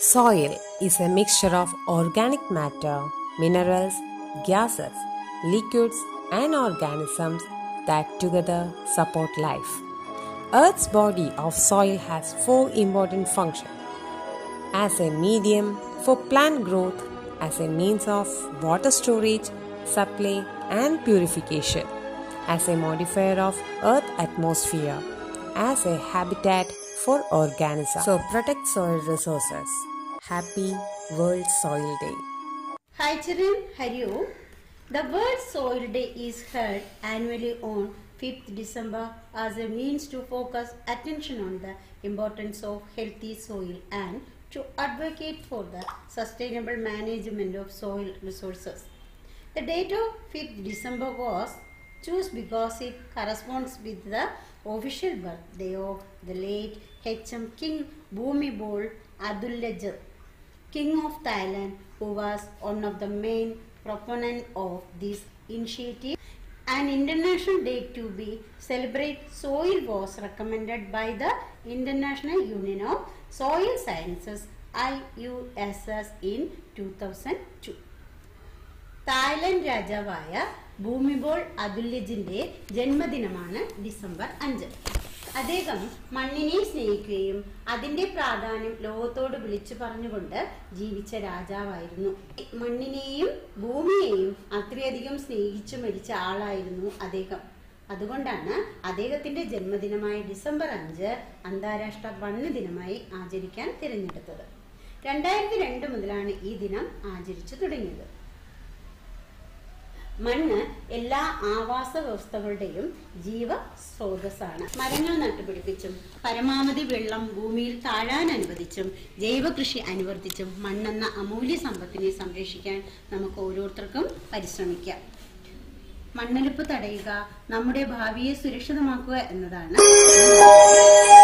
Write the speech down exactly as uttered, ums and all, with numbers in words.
Soil is a mixture of organic matter, minerals, gases, liquids, and organisms that together support life. Earth's body of soil has four important functions: as a medium for plant growth, as a means of water storage, supply, and purification, as a modifier of Earth's atmosphere, as a habitat for organisms. So protect soil resources. Happy World Soil Day. Hi children, how are you? The World Soil Day is held annually on fifth December as a means to focus attention on the importance of healthy soil and to advocate for the sustainable management of soil resources. The date of fifth December was chosen because it corresponds with the official birthday of the late H M King Bhumibol Adulyadej, King of Thailand, who was one of the main proponents of this initiative. An international day to be celebrated soil was recommended by the International Union of Soil Sciences I U S S in two thousand two. Thailand രാജാവായ Bhumibol അതുല്യജിന്റെ ജന്മദിനമാണ് December അഞ്ച്. അദ്ദേഹം മണ്ണിനെ സ്നേഹിക്കുകയും അതിന്റെ പ്രാധാന്യം ലോകത്തോട് വിളിച്ചു പറഞ്ഞുകൊണ്ട് ജീവിച്ച രാജാവായിരുന്നു. മണ്ണിനെയും ഭൂമിയെയും അത്രയധികം സ്നേഹിച്ചു മരിച്ച ആളായിരുന്നു അദ്ദേഹം. അതുകൊണ്ടാണ് അദ്ദേഹത്തിന്റെ ജന്മദിനമായ ഡിസംബർ അഞ്ച് അന്താരാഷ്ട്ര വന ദിനമായി ആചരിക്കാൻ തിരഞ്ഞെടുത്തത്. രണ്ടായിരത്തി രണ്ട് മുതലാണ് ഈ ദിനം ആചരിച്ചു തുടങ്ങിയത്. മണ്ണ് എല്ലാ ആവാസ വ്യവസ്ഥകളുടെയും ജീവ സ്രോതസ്സാണ്. മരങ്ങൾ നട്ടുപിടിപ്പിച്ചും പരമാവധി വെള്ളം ഭൂമിയിൽ താഴാൻ അനുവദിച്ചും ജൈവ കൃഷി അനുവർത്തിച്ചും മണ്ണെന്ന അമൂല്യ സമ്പത്തിനെ സംരക്ഷിക്കാൻ നമുക്ക് ഓരോരുത്തർക്കും പരിശ്രമിക്കാം. മണ്ണൊലിപ്പ് തടയുക, നമ്മുടെ ഭാവിയെ സുരക്ഷിതമാക്കുക എന്നതാണ്